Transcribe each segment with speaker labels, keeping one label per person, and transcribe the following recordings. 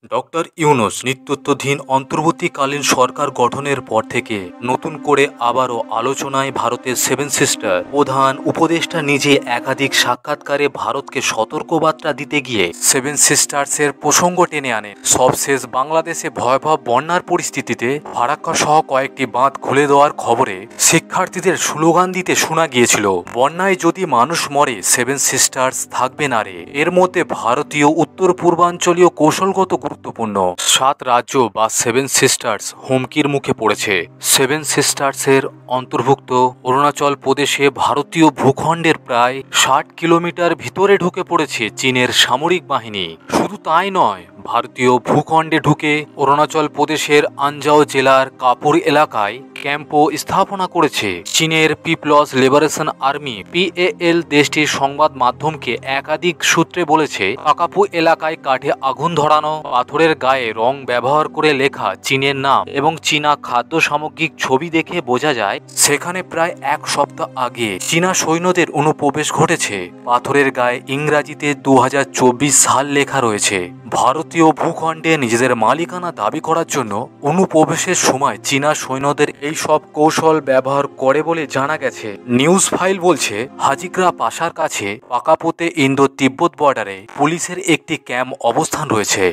Speaker 1: Doctor Yunus নেতৃত্বাধীন অন্তর্বর্তীকালীন সরকার গঠনের পর থেকে নতুন করে আবারও আলোচনায় ভারতের সেভেন সিস্টার। প্রধান উপদেষ্টা নিজে একাধিক সাক্ষাৎকারে ভারতকে সতর্কবার্তা দিতে গিয়ে সেভেন সিস্টার্সের প্রসঙ্গ টেনে আনেন। সবশেষ বাংলাদেশে ভয়াবহ বন্যার পরিস্থিতিতে ফারাক্কা সহ কয়েকটি বাঁধ খুলে দেওয়ার খবরে শিক্ষার্থীদের স্লোগান দিতে শোনা গিয়েছিল, বন্যায় যদি মানুষ মরে সেভেন সিস্টার্স থাকবে না রে। এর মধ্যে ভারতীয় উত্তর পূর্বাঞ্চলীয় কৌশলগত গুরুত্বপূর্ণ 7 রাজ্য বা সেভেন সিস্টার্স হুমকির মুখে পড়েছে। সেভেন সিস্টার্সের অন্তর্ভুক্ত অরুণাচল প্রদেশে ভারতীয় ভূখণ্ডের প্রায় 60 কিলোমিটার ভিতরে ঢুকে পড়েছে চীনের সামরিক বাহিনী। শুধু তাই নয়, ভারতীয় ভূখণ্ডে ঢুকে অরুণাচল প্রদেশের আনজাও জেলার কাপুর এলাকায় ক্যাম্পও স্থাপনা করেছে চীনের পিপলস লিবারেশন আর্মি PAL। দেশটির সংবাদ মাধ্যমকে একাধিক সূত্রে বলেছে, পাকাপু এলাকায় কাঠে আগুন ধরানো, পাথরের গায়ে রং ব্যবহার করে লেখা চীনের নাম এবং চীনা খাদ্য সামগ্রিক ছবি দেখে বোঝা যায় সেখানে প্রায় 1 সপ্তাহ আগে চীনা সৈন্যদের অনুপ্রবেশ ঘটেছে। পাথরের গায়ে ইংরাজিতে 2024 সাল লেখা রয়েছে। ভারতীয় ভূখণ্ডে নিজেদের মালিকানা দাবি করার জন্য অনুপ্রবেশের সময় চীনা সৈন্যদের এই সব কৌশল ব্যবহার করে বলে জানা গেছে। নিউজ ফাইল বলছে, হাজিগ্রা পাশার কাছে পাকাপোতে ইন্দো তিব্বত বর্ডারে পুলিশের একটি ক্যাম্প অবস্থান রয়েছে।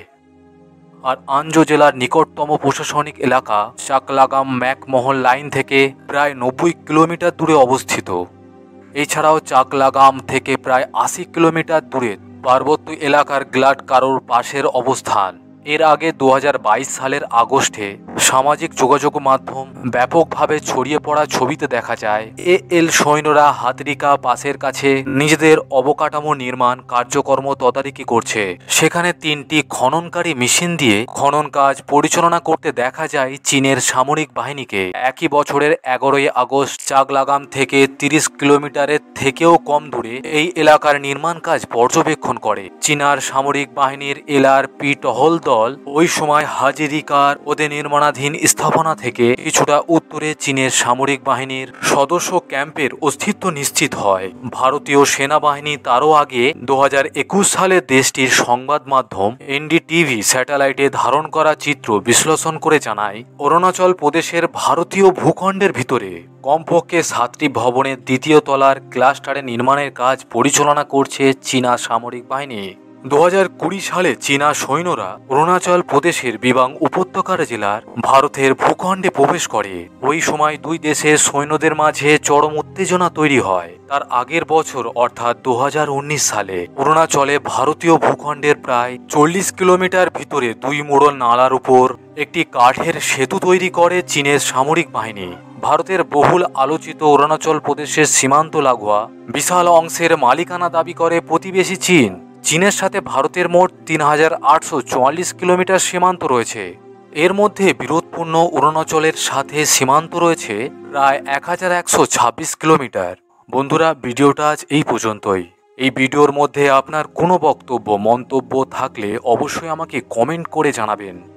Speaker 1: আর আনজো জেলার নিকটতম প্রশাসনিক এলাকা চাকলাগাম ম্যাকমোহন লাইন থেকে প্রায় 90 কিলোমিটার দূরে অবস্থিত। এছাড়াও চাকলাগাম থেকে প্রায় 80 কিলোমিটার দূরে পার্বত্য এলাকার গ্লাড কারোর পাশের অবস্থান। এর আগে 2022 সালের আগস্টে সামাজিক যোগাযোগ মাধ্যম ব্যাপকভাবে ছড়িয়ে পড়া ছবিতে দেখা যায় AL সৈন্যরা হাতরিকা পাসের কাছে নিজেদের অবকাঠামো নির্মাণ কার্যক্রম তদারকি করছে। সেখানে 3টি খননকারী মেশিন দিয়ে খনন কাজ পরিচালনা করতে দেখা যায় চীনের সামরিক বাহিনীকে। একই বছরের 11ই আগস্ট চাকলাগাম থেকে 30 কিলোমিটারের থেকেও কম দূরে এই এলাকার নির্মাণ কাজ পর্যবেক্ষণ করে চীনার সামরিক বাহিনীর LRP টহল দল। ওই সময় হাজিরিকার ওদের নির্মাণাধীন স্থাপনা থেকে কিছুটা উত্তরে চীনের সামরিক বাহিনীর সদস্য ক্যাম্পের অস্তিত্ব নিশ্চিত হয়। ভারতীয় সেনাবাহিনী তারও আগে 2021 সালে দেশটির সংবাদ মাধ্যম NDTV স্যাটেলাইটে ধারণ করা চিত্র বিশ্লেষণ করে জানায়, অরুণাচল প্রদেশের ভারতীয় ভূখণ্ডের ভিতরে কমপক্ষে 7টি ভবনের 2য় তলার ক্লাস্টারে নির্মাণের কাজ পরিচালনা করছে চীনা সামরিক বাহিনী। 2020 সালে চীনা সৈন্যরা অরুণাচল প্রদেশের বিবাং উপত্যকার জেলার ভারতের ভূখণ্ডে প্রবেশ করে। ওই সময় দুই দেশের সৈন্যদের মাঝে চরম উত্তেজনা তৈরি হয়। তার আগের বছর অর্থাৎ 2019 সালে অরুণাচলে ভারতীয় ভূখণ্ডের প্রায় 40 কিলোমিটার ভিতরে 2 মোড়ল নালার উপর একটি কাঠের সেতু তৈরি করে চীনের সামরিক বাহিনী। ভারতের বহুল আলোচিত অরুণাচল প্রদেশের সীমান্ত লাগোয়া বিশাল অংশের মালিকানা দাবি করে প্রতিবেশী চীন। চীনের সাথে ভারতের মোট 3844 কিলোমিটার সীমান্ত রয়েছে। এর মধ্যে বিরোধপূর্ণ অরুণাচলের সাথে সীমান্ত রয়েছে প্রায় 1126 কিলোমিটার। বন্ধুরা, ভিডিওটা আজ এই পর্যন্তই। এই ভিডিওর মধ্যে আপনার কোনো বক্তব্য মন্তব্য থাকলে অবশ্যই আমাকে কমেন্ট করে জানাবেন।